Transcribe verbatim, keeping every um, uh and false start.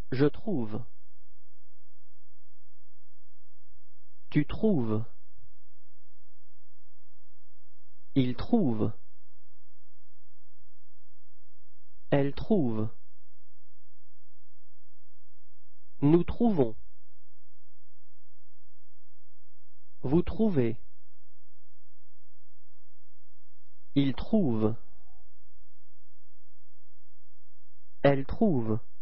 Je trouve. Tu trouves. Il trouve. Elle trouve. Nous trouvons. Vous trouvez. Il trouve. Elle trouve.